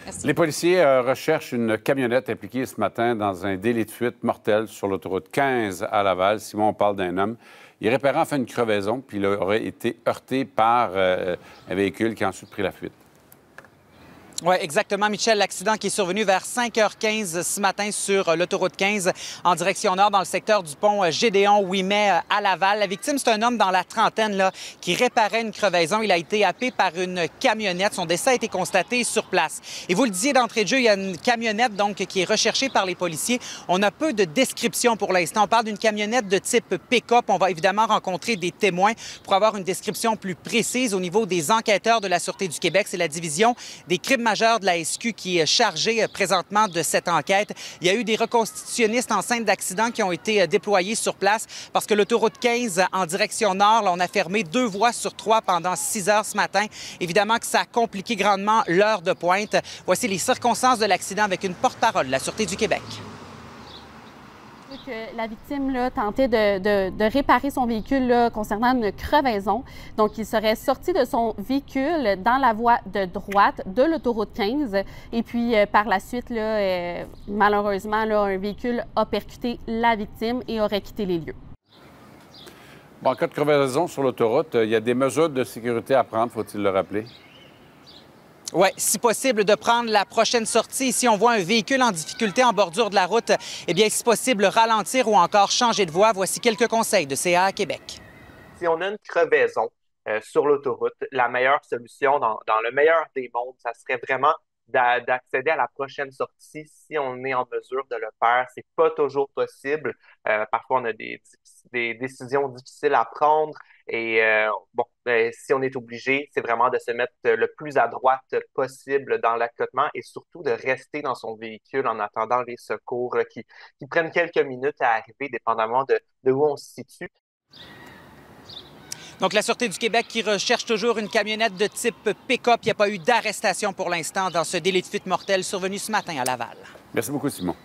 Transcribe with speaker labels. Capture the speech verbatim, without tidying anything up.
Speaker 1: Merci.
Speaker 2: Les policiers euh, recherchent une camionnette impliquée ce matin dans un délit de fuite mortel sur l'autoroute quinze à Laval. Simon, on parle d'un homme. Il réparait en fait une crevaison, puis il aurait été heurté par euh, un véhicule qui a ensuite pris la fuite.
Speaker 1: Oui, exactement, Michel. L'accident qui est survenu vers cinq heures quinze ce matin sur l'autoroute quinze en direction nord dans le secteur du pont Gédéon-Ouimet à Laval. La victime, c'est un homme dans la trentaine là, qui réparait une crevaison. Il a été happé par une camionnette. Son décès a été constaté sur place. Et vous le disiez d'entrée de jeu, il y a une camionnette donc qui est recherchée par les policiers. On a peu de descriptions pour l'instant. On parle d'une camionnette de type pick-up. On va évidemment rencontrer des témoins pour avoir une description plus précise au niveau des enquêteurs de la Sûreté du Québec. C'est la division des crimes majeur de la S Q qui est chargé présentement de cette enquête. Il y a eu des reconstitutionnistes en scène d'accident qui ont été déployés sur place parce que l'autoroute quinze en direction nord, là, on a fermé deux voies sur trois pendant six heures ce matin. Évidemment que ça a compliqué grandement l'heure de pointe. Voici les circonstances de l'accident avec une porte-parole de la Sûreté du Québec.
Speaker 3: Que la victime là, tentait de, de, de réparer son véhicule là, concernant une crevaison. Donc, il serait sorti de son véhicule dans la voie de droite de l'autoroute quinze. Et puis, euh, par la suite, là, euh, malheureusement, là, un véhicule a percuté la victime et aurait quitté les lieux.
Speaker 2: Bon, en cas de crevaison sur l'autoroute, il y a des mesures de sécurité à prendre, faut-il le rappeler?
Speaker 1: Oui, si possible, de prendre la prochaine sortie. Si on voit un véhicule en difficulté en bordure de la route, eh bien, si possible, ralentir ou encore changer de voie. Voici quelques conseils de C A A Québec.
Speaker 4: Si on a une crevaison euh, sur l'autoroute, la meilleure solution, dans, dans le meilleur des mondes, ça serait vraiment d'a- d'accéder à la prochaine sortie si on est en mesure de le faire. C'est pas toujours possible. Euh, parfois, on a des, des décisions difficiles à prendre. Et euh, bon, ben, si on est obligé, c'est vraiment de se mettre le plus à droite possible dans l'accotement et surtout de rester dans son véhicule en attendant les secours qui, qui prennent quelques minutes à arriver, dépendamment de, de où on se situe.
Speaker 1: Donc, la Sûreté du Québec qui recherche toujours une camionnette de type pick-up. Il n'y a pas eu d'arrestation pour l'instant dans ce délit de fuite mortel survenu ce matin à Laval.
Speaker 2: Merci beaucoup, Simon.